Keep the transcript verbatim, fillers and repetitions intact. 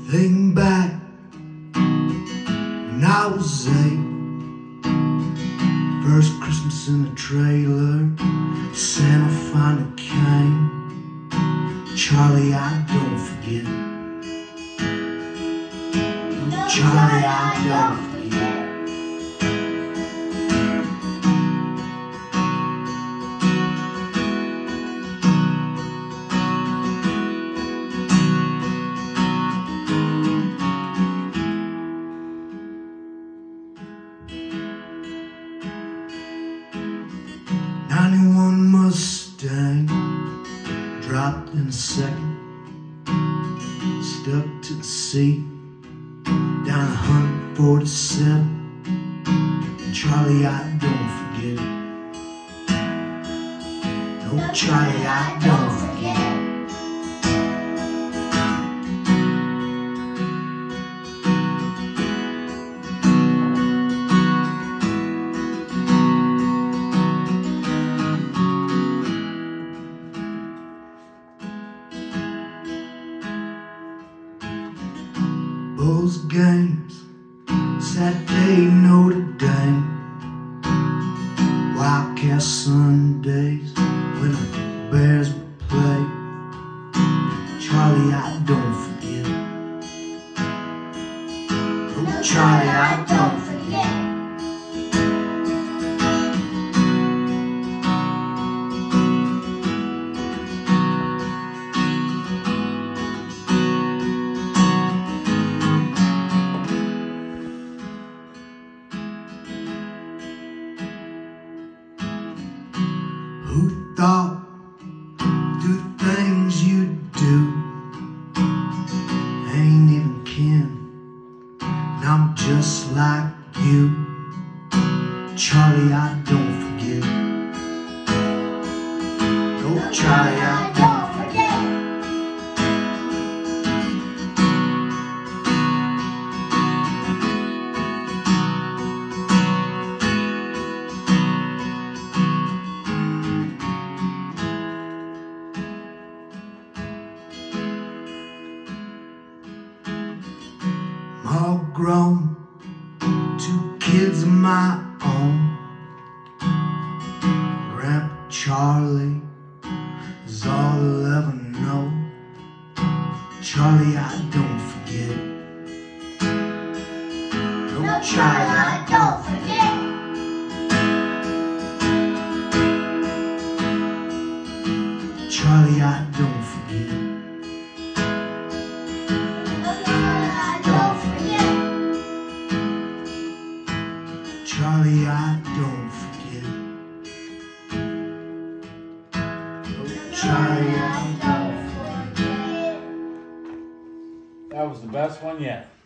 Thinking back when I was eight, first Christmas in the trailer, Santa finally came. Charlie, I don't forget. No, Charlie, I don't forget. ninety-one Mustang, dropped in a second, stuck to the seat, down one forty-seven. Charlie, I don't forget. No, Charlie, I don't forget. Bulls games, Saturday Notre Dame, Wildcat Sundays when the Bears would play. Charlie, I don't forget. Oh, Charlie, I don't forget. Who thought do the things you do? Ain't even kin, and I'm just like you. Charlie, I don't forget. Oh, Charlie, I don't forget. I'm all grown, two kids of my own. Grandpa Charlie is all I'll ever know. Charlie, I don't forget. No, Charlie, I don't forget. Charlie, I don't forget. Charlie, I don't forget. Oh, Charlie, I don't forget. That was the best one yet.